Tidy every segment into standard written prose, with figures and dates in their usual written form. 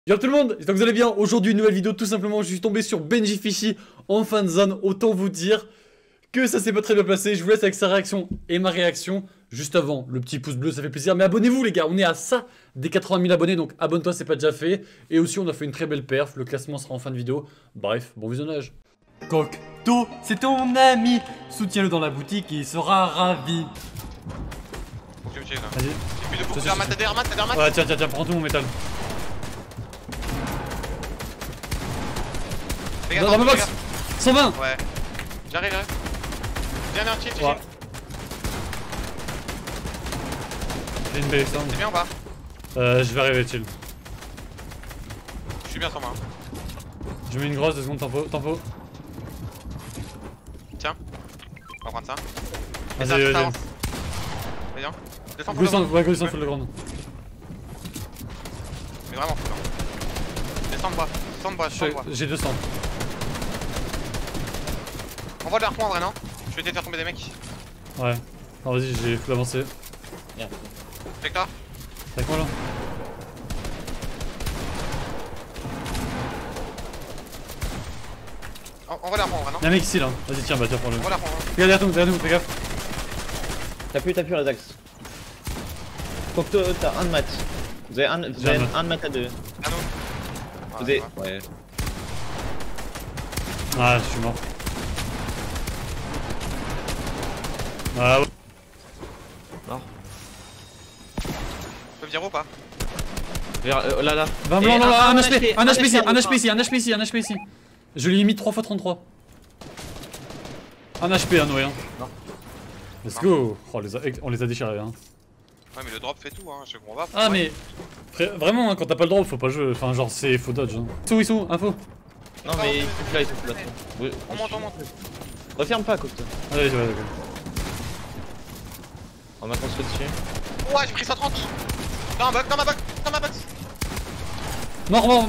Yo tout le monde, j'espère que vous allez bien. Aujourd'hui une nouvelle vidéo, tout simplement je suis tombé sur Benji Fishy en fin de zone. Autant vous dire que ça s'est pas très bien passé. Je vous laisse avec sa réaction et ma réaction. Juste avant, le petit pouce bleu ça fait plaisir. Mais abonnez-vous les gars, on est à ça des 80 000 abonnés. Donc abonne-toi, c'est pas déjà fait. Et aussi on a fait une très belle perf, le classement sera en fin de vidéo. Bref, bon visionnage. Cocteau, c'est ton ami. Soutiens-le dans la boutique, il sera ravi. Vas-y. Ouais tiens, prends tout mon métal. Dans ma box 120. Ouais. J'arrive. Viens, chill. Ouais. J'ai une belle externe. T'es bien ou pas? Je vais arriver chill. Je suis bien sur moi. Je mets une grosse, 2 secondes, tempo. Tiens. On va prendre ça. Vas-y. Viens. Descends pour le grand. Ouais, descends full le grand. Mais vraiment full. Descends de bois. J'ai 200. On va les reprendre, non? Je vais essayer de faire tomber des mecs. Ouais. Non, vas-y, j'ai full avancé. Merde. Avec toi? Avec moi là. On va les reprendre, non? Y'a un mec ici là. Vas-y, tiens, bah tiens, prends-le. On va les reprendre. Regarde derrière nous, fais gaffe. T'as plus les axes. Cocteau, t'as un de mat. Vous avez un de mat à deux. À nous. Vous avez. Ouais. Ah, je suis mort. Ah ouais. Mort. Tu peux me dire ou pas? Là. Un blanc, un HP ici. Je lui ai mis 3 x 33. Un HP, un Noé. Let's go. Oh, on les a déchirés. Hein. Ouais, mais le drop fait tout, hein. Je comprends pas. Ah, mais. Vraiment, hein, quand t'as pas le drop, faut pas jouer. Enfin, genre, c'est faux dodge. Hein. Sous, info. Non, mais il faut là, Oui, on monte. Referme pas, Cocteau. Allez, vas-y. On va construire dessus. Ouais, j'ai pris 130. Dans ma box. Mort.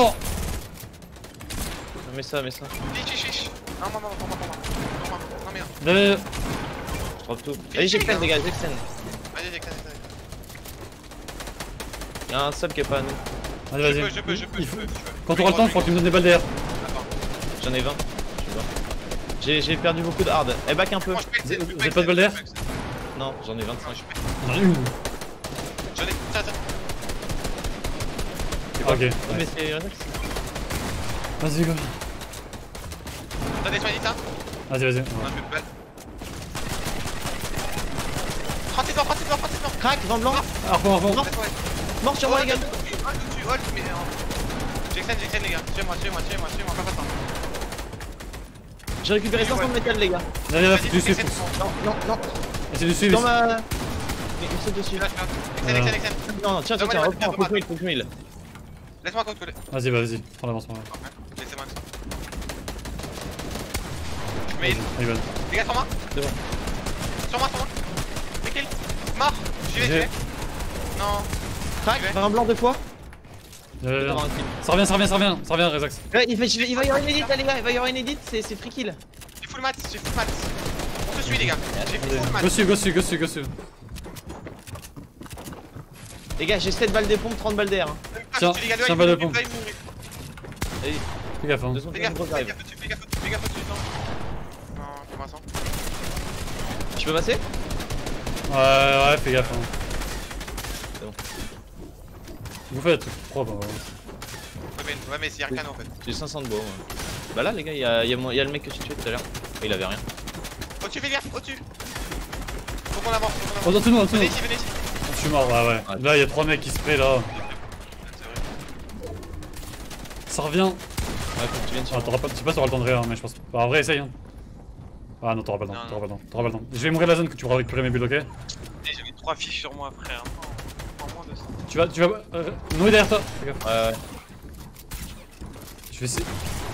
Mets ça. Chiche. Non, moi. Non, merde. Allez. Je drop tout. Allez, j'extend, les gars, j'extend. Vas-y, j'extend. Y'a un sub qui est pas à nous. Allez, vas-y. Je peux. Quand t'auras le temps, faut que tu me donnes des balles d'air. Attends. J'en ai 20. J'ai perdu beaucoup de hard. Eh, back un peu. J'ai pas de balles d'air. Non, j'en ai 25. J'en ai. Ok. Mais c'est Renax. Vas-y, go. T'as des soins ça? Vas-y. Non, je vais pas. 36 morts. Crac, vent blanc. Arpon. Mort sur moi, les gars. Hold, mais j'extend les gars. Tuez-moi, pas ça. J'ai récupéré 500 de métal, les gars. Allez, faut que tu suives. Non. Essaye de suivre. Dans ma. Mais il saute dessus. Extend. Non, tiens, reprends, faut que mille. Laisse-moi contrôler. Vas-y, prends l'avancement. Laissez-moi. Je mets Allez, vas-y. les gars, sur moi. C'est bon. Sur moi. Les kills. Mort. J'y vais. Non. Crac, un blanc 2 fois. Ça revient, Rezax. Ouais, il va y avoir une edit, les gars, il va y avoir une edit, c'est free kill. J'ai full mat. On se suit, les gars. J'ai full mat. Go dessus. Les gars, j'ai 7 balles de pompe, 30 balles d'air. Hein. Tiens, balle de pompe. Allez, Fais gaffe, hein. Fais gaffe dessus. Non, fais-moi ça. Je peux passer? Ouais, fais gaffe. Hein. C'est bon. Vous faites des trucs propres. Ouais, mais c'est Arcano en fait. J'ai 500 de bois. Ouais. Bah là, les gars, y'a le mec que j'ai tué tout à l'heure. Il avait rien. Au-dessus, fais gaffe, au-dessus. Faut qu'on avance. Oh, dans tout le monde. Venez ici. Je suis mort, ouais. Là, y'a 3 mecs qui spray là. Ça revient. Ouais, faut que tu viennes sur. Je sais pas si t'auras le temps de réa, mais je pense. Bah, en vrai, essaye. Hein. Ah non, t'auras pas le temps. Je vais mourir de la zone que tu pourras récupérer mes bulles, ok? J'ai mis 3 fiches sur moi, frère. En moins de ça. Tu vas. Noé derrière toi. Fais gaffe. Ouais. Je vais essayer.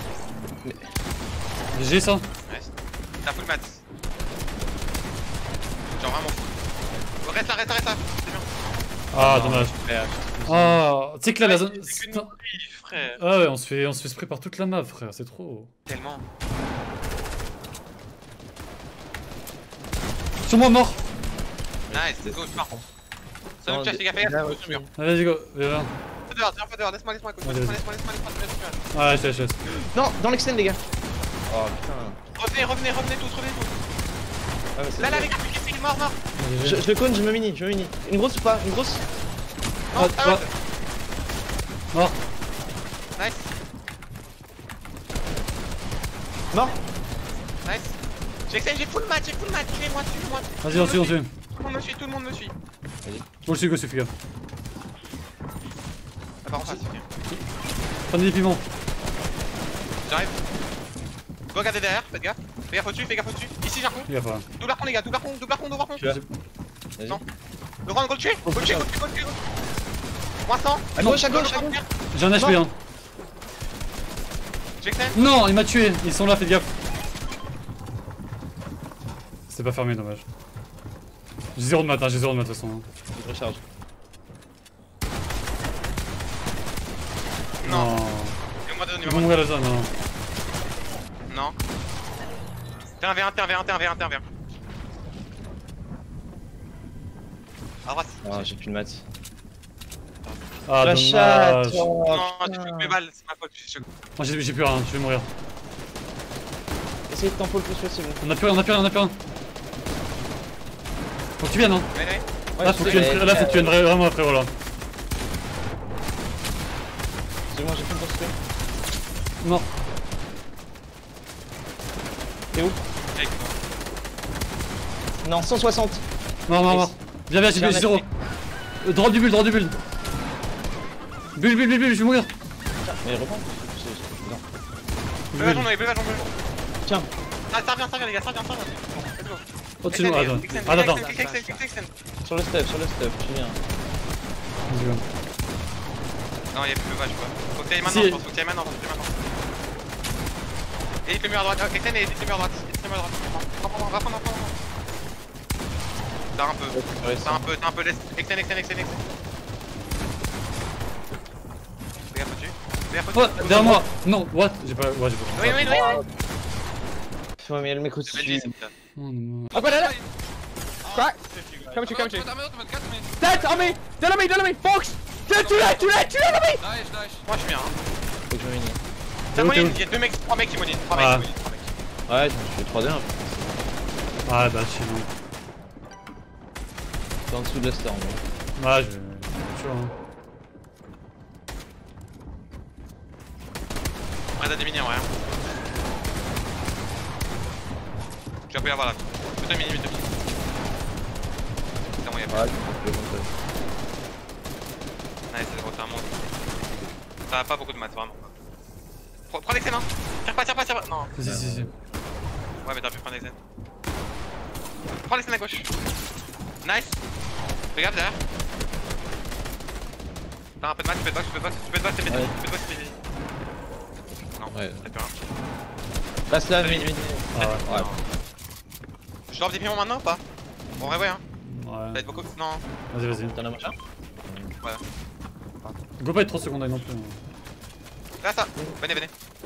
J'ai ça. Ouais, t'as full mat. Genre vraiment full. Reste là. C'est bien. Ah, dommage. Ah, tu sais que là, la zone. C'est qu'une frère. Ah ouais, on se fait spray par toute la map, frère, c'est trop. Tellement. Sur moi, mort. Nice, let's go, je pars. Ça me tire, fais gaffe. Vas-y, go, viens. dehors, laisse-moi, écoute. Vas-y, vas-y. Laisse-moi. Ouais, je laisse. Non, dans l'extend, les gars. Oh putain. Revenez tous. Ouais, mais c'est Là, bien. les gars, il est mort. Je le cône, je me mini. Une grosse ou pas? Une grosse? Non, Ah, toi. Mort. Nice. Mort? J'ai full match, tuez-moi. Vas-y, on suit. Tout le monde me suit. Go, je suis, fais gaffe. Ah, par contre, c'est bien. Prenez des piments. J'arrive. Go regarder derrière, faites gaffe. Fais gaffe au-dessus. Ici, j'ai un con. Fais gaffe, ouais. Double arpon, les gars, double arpon. Tu vas? Vas-y. Non. Laurent, go le tuer. Moins 100. À gauche. J'ai un HP, hein. J'ai que Non, il m'a tué. Ils sont là, faites gaffe. C'était pas fermé, dommage. J'ai 0 de mat, de toute façon. hein. Je recharge. Non. Non. Et moi, Ils vont mourir là, non. Non. T'es un V1. À droite. Ah, j'ai plus de maths. Ah, La dommage. chatte. Oh, Non, j'ai putain. plus mes balles, c'est ma faute, je suis choqué. Moi, j'ai plus rien, je vais mourir. Essayez de tempo le plus possible. On a plus rien. Faut que tu viennes, hein. Ouais. Là, faut que tu viennes vraiment après, voilà. Excuse-moi, j'ai plus de construire. Mort. T'es où? Non, 160. Mort. Viens, j'ai 0. Drop du bulle. Bulle, je vais mourir. Mais reprends. Non. Bleu jaune. Tiens. Ah, ça revient, les gars, ça revient. Let's go. Au-dessus de moi, attends. Extend. Sur le stuff, tu viens. Vas-y, go. Non, y'a plus de vache quoi. Faut que t'ailles maintenant, Si. je pense. Et il fait mur à droite. Extend et il fait mur à droite. Va prendre. T'as un peu l'est. Extend. Fais gaffe au-dessus. Oh, derrière moi. Non, what? J'ai pas. Ouais, j'ai pas. Oui. Ouais, mais il y a le mec C'est au-dessus. ça. Oh, non. I've got it. Crack. Coming to you. Dead on me. Dead on me. Fox. Too late. Moi je suis bien. Faut que je me mini. T'as T'es où, moyen, il y a 3 mecs qui monient. 3 Ah. mecs. Ouais, je fais 3D1. Ah, bah, chez nous. T'es en dessous de la storm. Ouais, je vais. Chaud, hein. Ouais, t'as des mini en vrai. Je vais appeler avoir là. 2 mini. Putain, moi y'a pas. Ouais, je vais monter. Nice, c'est gros, c'est un monde. Ça va pas beaucoup de maths, vraiment. Prends l'excel, hein. Tire pas. Non. Si. Ouais, mais t'as pu prendre l'excel. Prends l'excel à gauche. Nice. Regarde derrière. T'as un peu de maths, tu peux te box, c'est pété. Ouais. Non, Ouais. t'as plus rien. Passe là, mini. Ah, ouais. Ouais. Je drop des piments maintenant ou pas? En vrai, ouais, hein. Ça va Ouais. être beaucoup. Non. Vas-y. T'en as marché? Ouais. Go pas être 30 secondes non plus. Là, ça. Venez.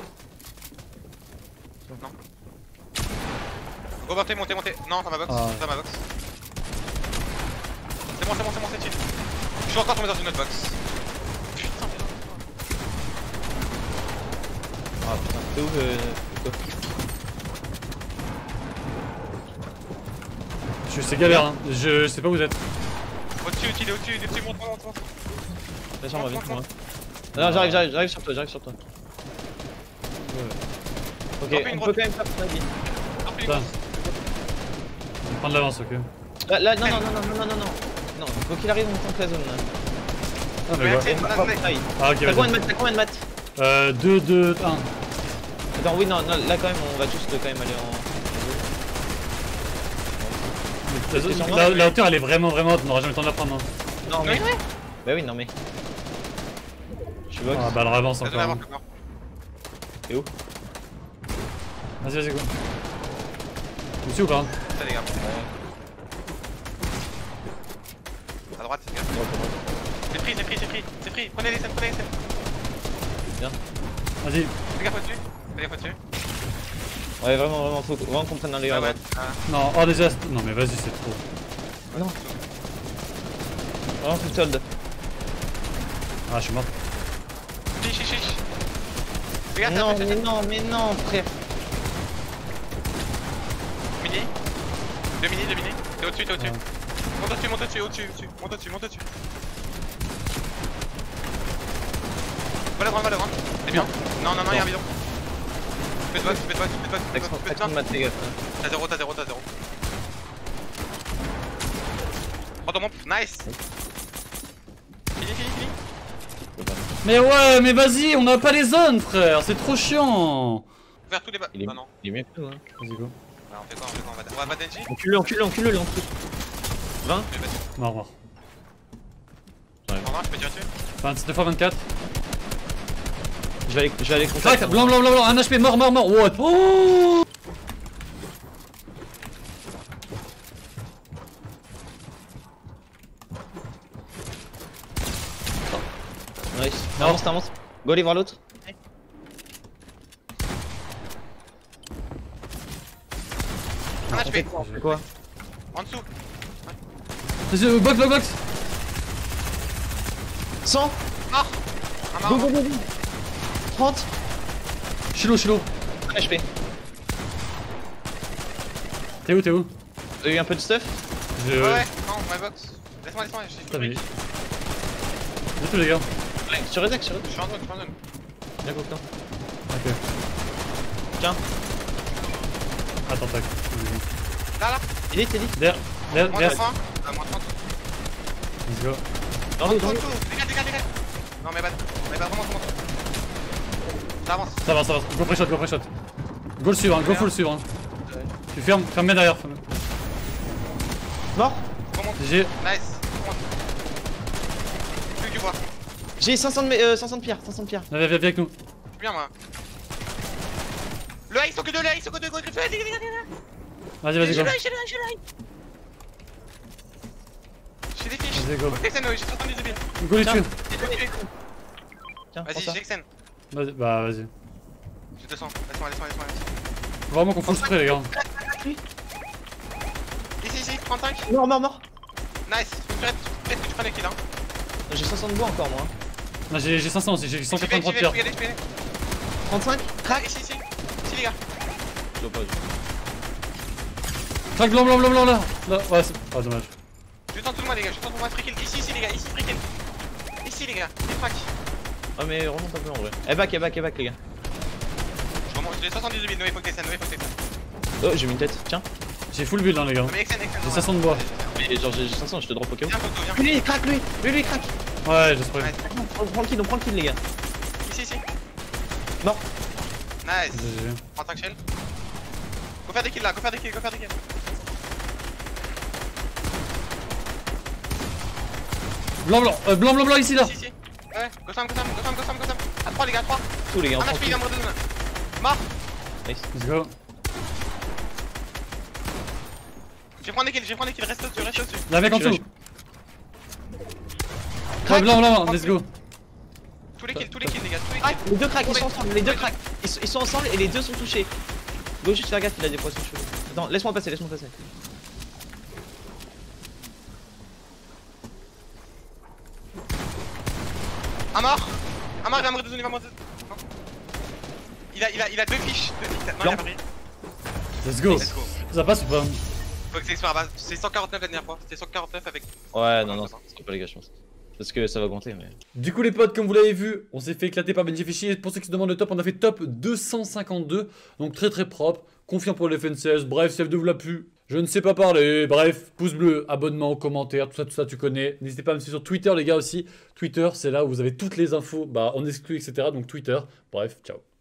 Non. Go, montez. Non, ça ma box. Ah. C'est bon, c'est chill. Je suis encore tombé dans une autre box. Putain, Ah putain, t'es où Nico? C'est galère, hein. Je sais pas où vous êtes. Au-dessus, monte. Vas-y, on va vite, moi. Non, j'arrive sur toi. Ok, Drop une on peut quand même faire ton avis. Putain. Je vais prendre l'avance, ok. Là, non. Non, faut qu'il arrive, on tente la zone là. Ah, mais Ouais, quoi. c'est- Ah, ok, T'as combien vas-y. de maths? 2, 2, 1. Attends, oui, non, là quand même, on va juste quand même aller La hauteur elle est vraiment haute, on n'aura jamais le temps de la prendre. Hein. Non, mais. Oui. Bah oui, non, mais. Je box. Ah bah elle avance Ça encore. doit Hein. avoir T'es où? Vas-y, go. Dessus ou pas? Ça, les gars. À droite, les gars. C'est pris. Prenez les scènes. Vas-y. Fais gaffe au-dessus. Ouais, vraiment, faut vraiment qu'on prenne un layer à droite. Non, oh déjà. Non mais vas-y, c'est trop. Non. Vraiment tout sold. Ah, je suis mort. Chiche. Regarde, Non, mais non, frère. Mini. Deux mini. T'es au-dessus. Ouais. Monte au-dessus, Monte au-dessus. Va le rendre. C'est bien. Non, y'a un bidon. Fais de box. Action de mat, les gars. T'as 0. Prends ton pompe. Nice. Fini. Mais ouais, mais vas-y, on a pas les zones, frère. C'est trop chiant. Ouvert tous les bas. Il est, Ah non. il est mieux que nous, hein. Vas-y, go. Ouais, on fait quoi On va Denji. Encule-le en plus. 20. Mort. En vrai, je peux tirer dessus. 22 x 24. Je vais aller Crac, contact. blanc, 1 HP, mort. What? Oh! Nice. Non. Avance. Go aller voir l'autre. Un On HP. fait quoi? En dessous. Vas-y, box. 100. Mort. Un mort. Go. 30. Chilo. HP. T'es où? T'as eu un peu de stuff? Je... Ouais, non, my box. Laisse-moi, j'ai T'as vu. tout. De tous les gars. Sur Redek. Je suis en zone. Bien content. Ok. Tiens. Attends, tac. Là. Il est Derrière. Moins 30. Moins 30. Let's go. dans le Dégage. Non, mais vraiment, ça avance. Ça va. Go pré-shot. Go le suivre, go full le suivre. Tu fermes bien derrière. Mort. GG. Nice. Plus que tu vois. J'ai 500 de pierre. Viens avec nous. Je suis bien, moi. Le A, ils sont que deux, go, griffe, vas-y. Vas-y, go. J'ai des fiches. Vas-y, go. Ok, c'est j'ai 70 billes. Go les Tiens. tue. Tiens, Vas-y, prends ça. j'ai Xen. Vas-y. J'ai 200. Laisse-moi. Faut vraiment qu'on full spray, les gars. Ici, 35. Mort. Nice. Peut-être que tu prends les kills, hein. J'ai 500 de bois encore, moi. Non, j'ai 500 aussi, j'ai 183 de Je pierre. peux y aller. 35. Crac, ici, les gars. Je vois pas. Crac blanc là. Ouais, c'est. Ah, dommage. Je tente tout le monde, les gars. Free kill. Ici, les gars. Free kill. Ici, les gars. Les fracs. Ah, mais remonte un peu en vrai. Eh, back, les gars. Je remonte. J'ai 78 billes. Noé, faut que t'essaies. Oh, j'ai mis une tête. Tiens. J'ai full build, hein, les gars. Non, mais Xen. J'ai 500 de bois. Mais genre, j'ai 500, je te drop au cas où. Viens, Toto, viens. Lui, craque, lui, craque. Ouais, j'ai spray. Ouais. On prend le kill, les gars. Ici. Mort. Nice. GG. Prends 5 shell. Go faire des kills là, go faire des kills. Blanc ici là. Ici. Ouais, go Sam. À 3 les gars, 3. Tous les gars, on Un prend HP, il kill. vient me redonner. Mort. Nice. Let's go. Je vais prendre des kills, reste au-dessus. Y'a un mec en Je suis dessous. Ouais, blanc, let's go. Tous les kills, les gars, Les deux cracks, ils sont ensemble, Ils sont ensemble et les deux sont touchés. Go juste faire gaffe, il a des poissons chauds. Attends, laisse-moi passer. Un mort, il va me redonner, Non. Il a deux fiches. Non, il a pas pris. Let's go. Let's go. Ça passe ou pas? Faut que c'est sur la base. C'est 149 la dernière fois. C'était 149 avec. Ouais, non, ça sera pas les gars, je pense. Parce que ça va augmenter, mais. Du coup les potes, comme vous l'avez vu, on s'est fait éclater par Benjifichi. Et pour ceux qui se demandent le top, on a fait top 252. Donc très propre, confiant pour les FNCS. Bref, si F2 vous l'a plu, je ne sais pas parler. Bref, pouce bleu, abonnement, commentaire, tout ça tu connais. N'hésitez pas à me suivre sur Twitter les gars aussi. Twitter, c'est là où vous avez toutes les infos en exclu, etc. Donc Twitter, bref, ciao.